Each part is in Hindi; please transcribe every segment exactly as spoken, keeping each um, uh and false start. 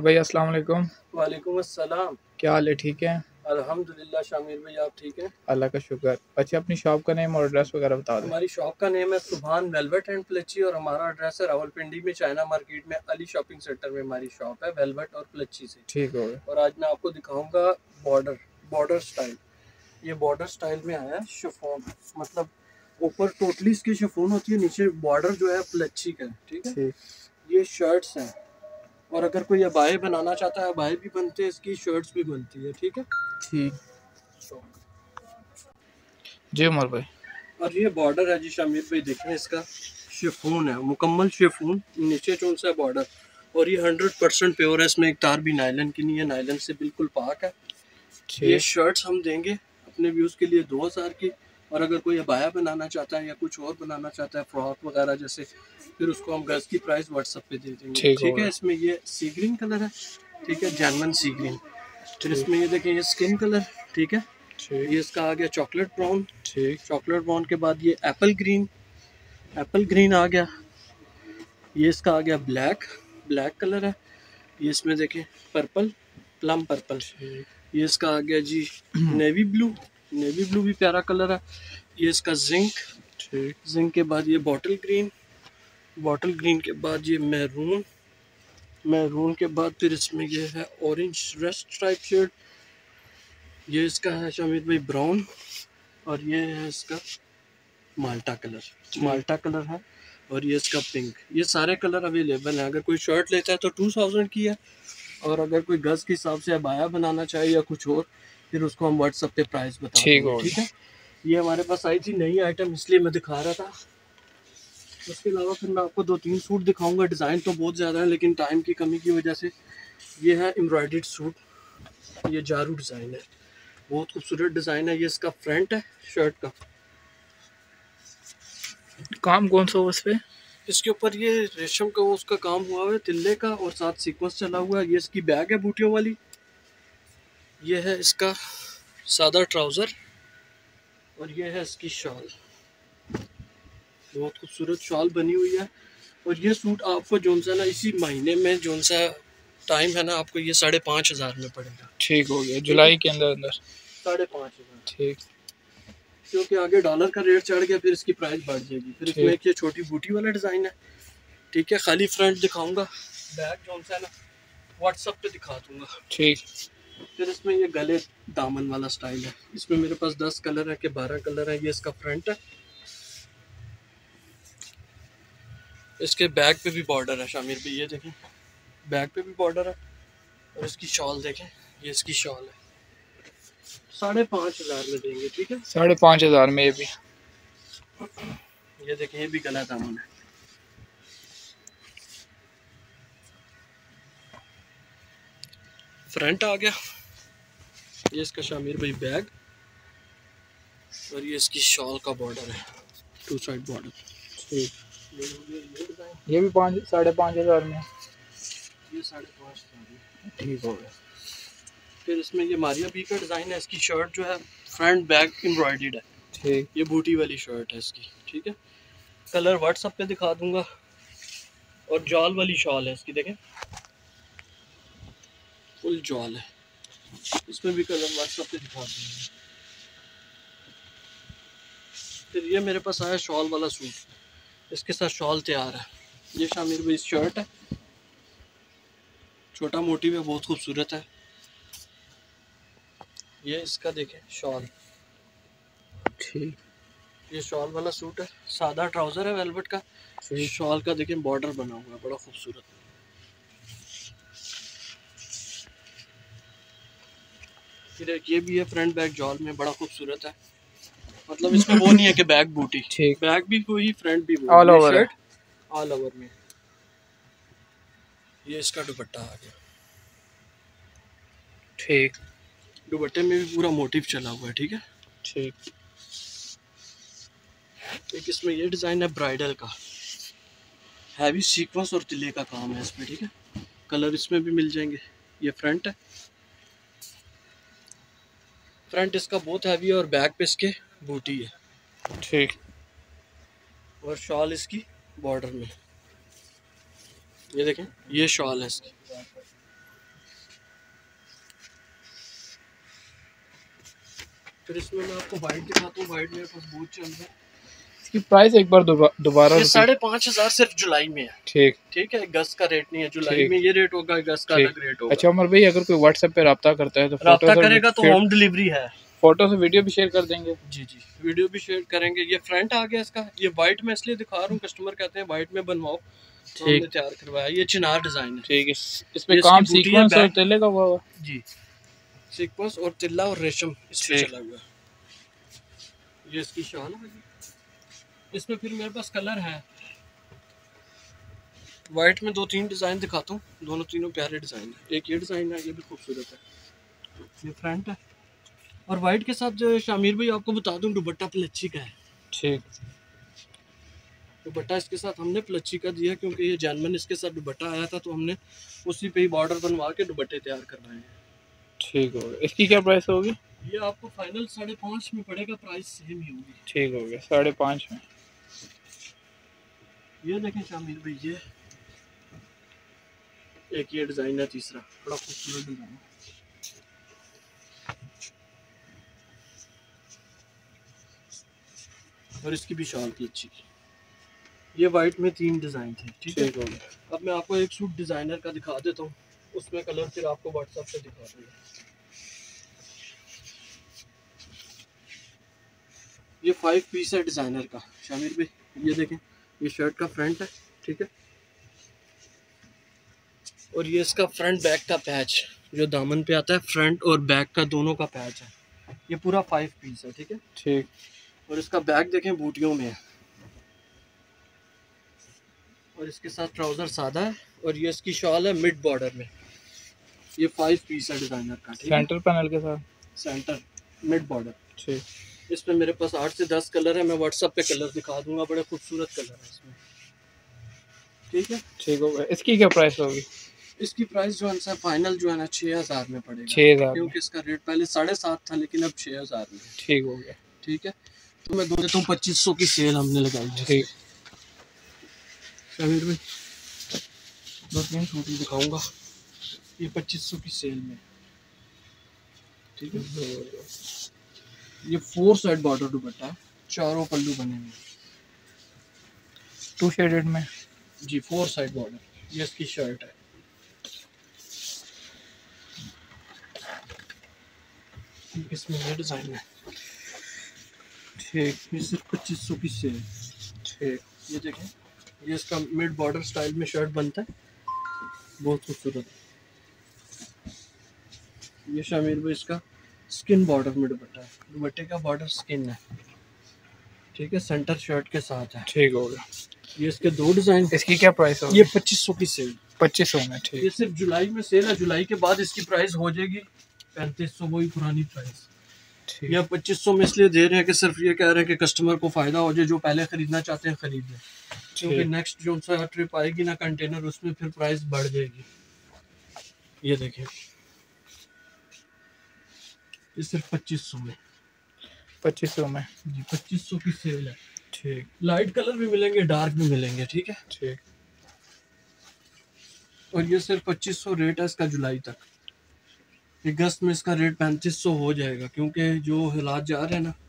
भाई अस्सलाम वालेकुम। वालेकुम अस्सलाम। क्या हाल है, ठीक है? अल्हम्दुलिल्लाह शामिर भाई, आप ठीक हैं? अल्लाह का शुक्र। अच्छा, अपनी शॉप का नेम और एड्रेस वगैरह बता दें। हमारी शॉप का नेम है सुभान वेलवेट एंड प्लच्ची और हमारा एड्रेस है रावलपिंडी में चाइना मार्केट में अली शॉपिंग सेंटर में हमारी शॉप है वेलवेट और प्लच्ची से। ठीक हो गया। और आज मैं आपको दिखाऊंगा बॉर्डर बॉर्डर स्टाइल। ये बॉर्डर स्टाइल में आया है शिफॉन, मतलब ऊपर टोटली इसकी शिफॉन होती है, नीचे बॉर्डर जो है प्लच्ची का है। ठीक है, ठीक। ये शर्ट्स हैं और अगर कोई अबाए बनाना चाहता है अबाए भी बनते हैं, इसकी शर्ट्स भी बनती है। ठीक है, ठीक जी उमर भाई। और ये बॉर्डर है जी शामिर भाई, देखें इसका शिफॉन है, मुकम्मल शिफॉन, नीचे चौन सा बॉर्डर और ये हंड्रेड परसेंट प्योर है, इसमें एक तार भी नायलन की नहीं है, नायलन से बिल्कुल पाक है। ये शर्ट्स हम देंगे अपने व्यूज़ के लिए दो हज़ार की, और अगर कोई अबाया बनाना चाहता है या कुछ और बनाना चाहता है फ्रॉक वगैरह जैसे, फिर उसको हम गज की प्राइस व्हाट्सएप पे दे देंगे। ठीक, ठीक है, इसमें ये सी ग्रीन कलर है, ठीक है, जैनवन सी ग्रीन। फिर इसमें ये देखें ये स्किन कलर, ठीक है, ये इसका आ गया चॉकलेट ब्राउन। ठीक, चॉकलेट ब्राउन के बाद ये एप्पल ग्रीन, एप्पल ग्रीन आ गया। ये इसका आ गया ब्लैक, ब्लैक कलर है। ये इसमें देखें पर्पल, प्लम पर्पल। ये इसका आ गया जी नेवी ब्लू, नेवी ब्लू भी प्यारा कलर है। ये इसका जिंक, ठीक, जिंक के बाद ये बॉटल ग्रीन, बॉटल ग्रीन के बाद ये मैरून, मैरून के बाद फिर इसमें ये है ऑरेंज रेस्ट टाइप शेड। ये इसका है शामिर भाई ब्राउन, और ये है इसका माल्टा कलर, माल्टा कलर है, और ये इसका पिंक। ये सारे कलर अवेलेबल हैं। अगर कोई शर्ट लेता है तो टू थाउजेंड की है, और अगर कोई गज के हिसाब से अबाया बनाना चाहिए या कुछ और, फिर उसको हम व्हाट्सएप पे प्राइस बता देंगे। ठीक है, ये हमारे पास आई थी नई आइटम, इसलिए मैं दिखा रहा था। उसके अलावा फिर मैं आपको दो तीन सूट दिखाऊंगा। डिज़ाइन तो बहुत ज़्यादा है, लेकिन टाइम की कमी की वजह से ये है एम्ब्रॉयडर्ड सूट, ये जारू डिज़ाइन है, बहुत खूबसूरत डिज़ाइन है। ये इसका फ्रंट है शर्ट का, काम कौन सा हो इस पे? इसके ऊपर ये रेशम का उसका काम हुआ है तिल्ले का, और साथ सीक्वेंस चला हुआ है। ये इसकी बैग है बूटियों वाली। ये है इसका सादा ट्राउज़र, और ये है इसकी शॉल, बहुत खूबसूरत शॉल बनी हुई है। और ये सूट आपको जोन सा ना इसी महीने में जोन सा टाइम है ना, आपको ये साढ़े पाँच हज़ार में पड़ेगा। ठीक हो गया, जुलाई के अंदर अंदर साढ़े पाँच हज़ार। ठीक, क्योंकि आगे डॉलर का रेट चढ़ गया, फिर इसकी प्राइस बढ़ जाएगी। फिर इसमें एक ये छोटी बूटी वाला डिज़ाइन है, ठीक है, खाली फ्रंट दिखाऊंगा, बैक जोन सा है ना व्हाट्सएप पे दिखा दूंगा। ठीक, फिर इसमें ये गले दामन वाला स्टाइल है, इसमें मेरे पास दस कलर है कि बारह कलर है। ये इसका फ्रंट है, इसके बैक पे भी बॉर्डर है शामिर भी, ये देखें बैक पे भी बॉर्डर है, और इसकी शॉल देखें, ये इसकी शॉल है, साढ़े पाँच हज़ार में देंगे। ठीक है, साढ़े पाँच हज़ार में। ये भी ये देखें, ये भी गला दामन है। फ्रंट आ गया, ये इसका शामिर भाई बैग, और ये इसकी शॉल का बॉर्डर है, टू साइड बॉर्डर। ठीक, ये भी पाँच साढ़े पाँच हज़ार में, ये साढ़े पाँच हज़ार। ठीक हो गया। फिर इसमें ये मारिया बी का डिज़ाइन है, इसकी शर्ट जो है फ्रंट बैक एम्ब्रॉयडर्ड है। ठीक, ये बूटी वाली शर्ट है इसकी। ठीक है, कलर व्हाट्सएप पे दिखा दूंगा, और जॉल वाली शॉल है इसकी, देखें फुल जॉल है, इसमें भी कलर व्हाट्सएप पे दिखा दूंगा। फिर ये मेरे पास आया शॉल वाला सूट, इसके साथ शॉल तैयार है। ये शामिर भाई शर्ट है, छोटा मोटिव है, बहुत खूबसूरत है। ये इसका देखें शॉल, ठीक, ये शॉल वाला सूट है, सादा ट्राउज़र है वेलवेट का, शॉल का देखें बॉर्डर बना हुआ है, बड़ा खूबसूरत। फिर एक ये भी है फ्रंट बैक जॉल में, बड़ा खूबसूरत है, मतलब इसमें वो नहीं है कि बैक बूटी, बैक भी वही फ्रंट भी वही, all over shirt all over में। ये इसका दुपट्टा आ गया, ठीक, दुपट्टे में भी पूरा मोटिव चला हुआ है। ठीक है, ठीक, एक इसमें ये डिज़ाइन है ब्राइडल का, हैवी सीक्वेंस और तिल्ले का काम है इसमें। ठीक है, कलर इसमें भी मिल जाएंगे। ये फ्रंट है, फ्रंट इसका बहुत हैवी है, और बैक पे इसके बूटी है। ठीक, और शॉल इसकी बॉर्डर में, ये देखें ये शॉल है इसकी, फिर इसमें मैं आपको वाइट दिखाता हूँ। वाइट मेरे पास बहुत चल रहा है। इसकी प्राइस एक बार दोबारा ये साढ़े पाँच हजार सिर्फ जुलाई में है। ठीक ठीक है, अगस्त का रेट नहीं है। जुलाई में ये रेट होगा, अगस्त का अलग रेट होगा। अच्छा उमर भाई, अगर कोई व्हाट्सएप पे रब्ता करता है तो रब्ता करेगा तो होम डिलीवरी है। फोटो से वीडियो भी शेयर कर देंगे। जी जी, वीडियो भी शेयर करेंगे। ये फ्रंट आ गया इसका। ये वाइट में इसलिए दिखा रहा हूँ, कस्टमर कहते हैं वाइट में बनवाओ, तो हमने तैयार करवाया। ये चिनार डिजाइन है। ठीक है, इस पे काम सीक्वेंस और तिल्ले का हुआ हुआ जी, सीक्वेंस और तिल्ला और रेशम इस पे चला हुआ है। ये इसकी शान है। इसमें फिर मेरे पास कलर है। वाइट में दो तीन डिजाइन दिखाता हूँ, दोनों तीनों प्यारे डिजाइन है। एक ये डिजाइन है, ये भी खूबसूरत है। ये फ्रंट है। और वाइट के साथ जो शामिर भाई आपको बता दूं, दुपट्टा प्लच्ची का है। ठीक, दुपट्टा इसके साथ हमने प्लच्ची का दिया क्योंकि ये जानमन इसके साथ दुपट्टा आया था, तो हमने उसी पे ही बॉर्डर बनवा के दुपट्टे तैयार करवाए हैं। ठीक हो गया। इसकी क्या प्राइस होगी? ये आपको फाइनल साढ़े पाँच में पड़ेगा, प्राइस सेम ही होगी। ठीक हो गया, साढ़े पाँच में। ये देखें शामिर भाई, ये एक ये डिजाइन है तीसरा, बड़ा खूबसूरत डिजाइन है। और इसकी भी शॉल की अच्छी। ये वाइट में तीन डिजाइन थे। ठीक है, अब मैं आपको एक सूट डिजाइनर का दिखा देता हूँ, उसमें कलर फिर आपको व्हाट्सएप पे दिखा दूंगा। ये फाइव पीस है डिजाइनर का शामिर भाई। ये देखें, ये शर्ट का फ्रंट है। ठीक है, और ये इसका फ्रंट बैक का पैच जो दामन पे आता है, फ्रंट और बैक का दोनों का पैच है। ये पूरा फाइव पीस है। ठीक है, ठीक। और इसका बैक देखें बूटियों में है, और इसके साथ ट्राउजर सादा है, और ये इसकी शॉल है मिड बॉर्डर में। ये फाइव पीस है डिजाइनर का। ठीक है, सेंटर पैनल के साथ, सेंटर मिड बॉर्डर। ठीक, इसमें मेरे पास आठ से दस कलर है, मैं व्हाट्सएप पे कलर दिखा दूंगा, बड़े खूबसूरत कलर है इसमें। ठीक है, ठीक हो गया। इसकी क्या प्राइस होगी? इसकी प्राइस जो है फाइनल जो है ना छः हज़ार में पड़ेगा। छः हज़ार क्योंकि इसका रेट पहले साढ़े सात था, लेकिन अब छः हज़ार में। ठीक हो गया। ठीक है, तो मैं दो देता हूँ, पच्चीस सौ की सेल हमने लगाई है। ठीक शामिर भाई, दो तीन सूट दिखाऊंगा, ये पच्चीस सौ की सेल में। ठीक है, ये फोर साइड बॉर्डर दुपट्टा है, चारों पल्लू बने हुए, टू शेडेड में जी, फोर साइड बॉर्डर। ये इसकी शर्ट है। इसमें ये डिजाइन है। ठीक, ये सिर्फ पच्चीस सौ की सेल। ठीक, ये देखें, ये इसका मिड बॉर्डर स्टाइल में शर्ट बनता है, बहुत खूबसूरत। ये शामिर भाई इसका स्किन बॉर्डर में दुपट्टा है, दुपट्टे का बॉर्डर स्किन है। ठीक है, सेंटर शर्ट के साथ है। ठीक हो गया। ये इसके दो डिजाइन। इसकी क्या प्राइस होगी? ये पच्चीस सौ की सेल। पच्चीस सौ में। ठीक, ये सिर्फ जुलाई में सेल है, जुलाई के बाद इसकी प्राइस हो जाएगी पैंतीस सौ, वही पुरानी प्राइस। या पच्चीस सौ में इसलिए दे रहे हैं कि सिर्फ ये कह रहे हैं कि कस्टमर को फायदा हो जाए, जो पहले खरीदना चाहते हैं खरीद लें, क्योंकि नेक्स्ट जो सा ट्रिप आएगी ना कंटेनर, उसमें फिर प्राइस बढ़ जाएगी। ये देखिए, ये सिर्फ पच्चीस सौ में। पच्चीस सौ में जी, पच्चीस सौ की सेल है। ठीक, लाइट कलर भी मिलेंगे, डार्क भी मिलेंगे। ठीक है, ठीक। और ये सिर्फ पच्चीस सौ रेट है इसका जुलाई तक। अगस्त में इसका रेट पैंतीस सौ हो जाएगा, क्योंकि जो हालात जा रहे हैं ना।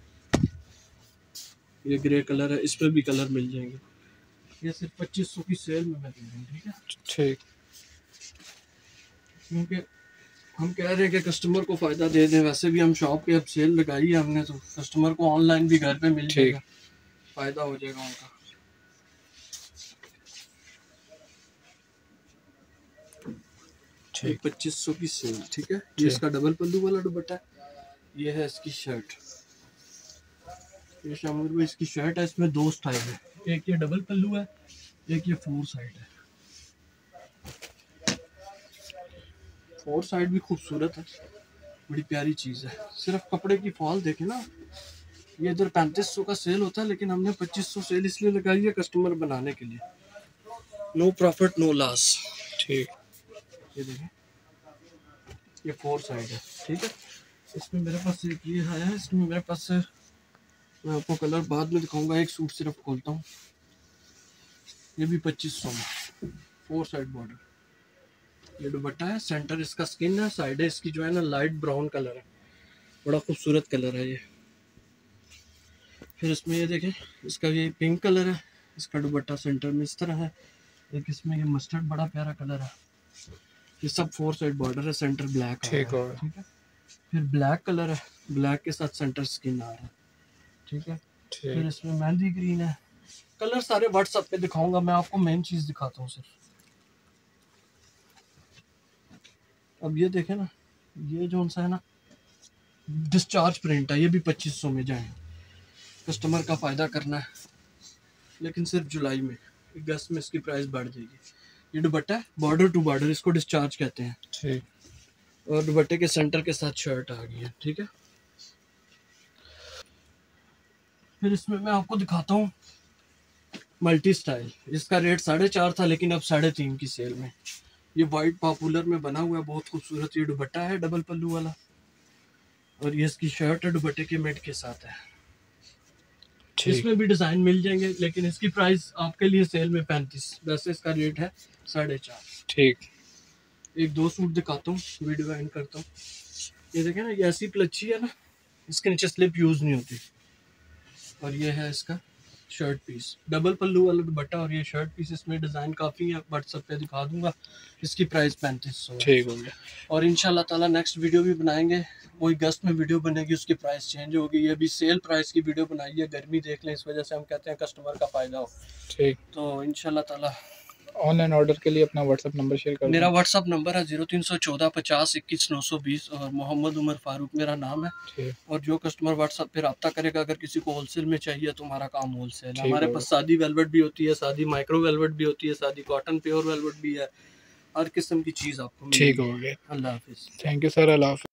ये ग्रे कलर है, इस पर भी कलर मिल जाएंगे। ये सिर्फ पच्चीस सौ की सेल में मैं दे रहा हूँ। ठीक है, ठीक। क्योंकि हम कह रहे हैं कि कस्टमर को फ़ायदा दे दें, वैसे भी हम शॉप पे अब सेल लगाई है हमने, तो कस्टमर को ऑनलाइन भी घर पे मिल जाएगा, फ़ायदा हो जाएगा उनका। ठीक, पच्चीस सौ की सेल। ठीक है, ये इसका डबल पल्लू वाला दुपट्टा है। ये है इसकी शर्ट। ये शामिर भाई इसकी शर्ट है, इसमें दो स्टाइल है, एक ये डबल पल्लू है, एक ये फोर साइड है। फोर साइड भी खूबसूरत है, बड़ी प्यारी चीज़ है। सिर्फ कपड़े की फॉल देखें ना, ये इधर पैंतीस सौ का सेल होता है, लेकिन हमने पच्चीस सौ सेल इसलिए लगाई है कस्टमर बनाने के लिए। No profit no loss. ठीक, ये देखें, ये फोर साइड है। ठीक है, इसमें मेरे पास एक ये है, इसमें मेरे पास, मैं आपको कलर बाद में दिखाऊंगा, एक सूट सिर्फ खोलता हूँ। ये भी पच्चीस सौ में, फोर साइड बॉर्डर। ये दुपट्टा है, सेंटर इसका स्किन है, साइड इसकी जो है ना लाइट ब्राउन कलर है, बड़ा खूबसूरत कलर है ये। फिर इसमें ये देखें, इसका ये पिंक कलर है, इसका दुपट्टा सेंटर में इस तरह है। एक इसमें ये मस्टर्ड बड़ा प्यारा कलर है। ये सब फोर साइड बॉर्डर है, सेंटर ब्लैक ठीक है, ठीक है। फिर ब्लैक कलर है, ब्लैक के साथ सेंटर स्किन आ रहा है, ठीक है। फिर इसमें मेहंदी ग्रीन है। कलर सारे व्हाट्सएप पे दिखाऊंगा, मैं आपको मेन चीज दिखाता हूँ सिर्फ। अब ये देखें ना, ये जो सा है ना डिस्चार्ज प्रिंट है, ये भी पच्चीस सौ में जाए। कस्टमर का फायदा करना है, लेकिन सिर्फ जुलाई में, अगस्त में इसकी प्राइस बढ़ जाएगी। ये दुपट्टा है बॉर्डर टू बॉर्डर, इसको डिस्चार्ज कहते हैं, ठीक। और दुपट्टे के सेंटर के साथ शर्ट आ गई है, ठीक है। फिर इसमें मैं आपको दिखाता हूँ मल्टी स्टाइल। इसका रेट साढ़े चार था, लेकिन अब साढ़े तीन की सेल में। ये वाइट पॉपुलर में बना हुआ है, बहुत खूबसूरत। ये दुपट्टा है डबल पल्लू वाला, और ये इसकी शर्ट है दुपट्टे के मेट के साथ है। इसमें भी डिजाइन मिल जाएंगे, लेकिन इसकी प्राइस आपके लिए सेल में पैंतीस, वैसे इसका रेट है साढ़े चार। ठीक। एक दो सूट दिखाता हूँ, वीडियो एंड करता हूँ। ये देखें ना, ये ऐसी प्लच्छी है ना, इसके नीचे स्लिप यूज नहीं होती। और ये है इसका शर्ट पीस, डबल पल्लू वाला दुपट्टा, और ये शर्ट पीस। इसमें डिजाइन काफी है, व्हाट्सएप पे दिखा दूंगा। इसकी प्राइस पैंतीस सौ। ठीक हो गया। और इंशाल्लाह ताला नेक्स्ट वीडियो भी बनाएंगे, वही अगस्त में वीडियो बनेगी, उसकी प्राइस चेंज होगी। ये भी सेल प्राइस की वीडियो बनाई है, गर्मी देख लें, इस वजह से हम कहते हैं कस्टमर का फायदा हो। ठीक। तो इंशाल्लाह ताला ऑनलाइन ऑर्डर के लिए अपना व्हाट्सएप नंबर शेयर कर। मेरा व्हाट्सअप नंबर है जीरो तीन सौ चौदह पचास इक्कीस नौ सौ बीस, और मोहम्मद उमर फारूक मेरा नाम है। ठीक। और जो कस्टमर व्हाट्सएप पे रब्ता करेगा, अगर किसी को होलसेल में चाहिए तो हमारा काम होलसेल है। ठीक हमारे है। पास सादी वेलवेट भी होती है, सादी माइक्रो वेलवेट भी होती है, सादी कॉटन प्योर वेलवेट भी है, हर किस्म की चीज़ आपको ठीक मिलेगी। हो गया। अल्लाह हाफिज़। थैंक यू सर, अल्लाह हाफिज़।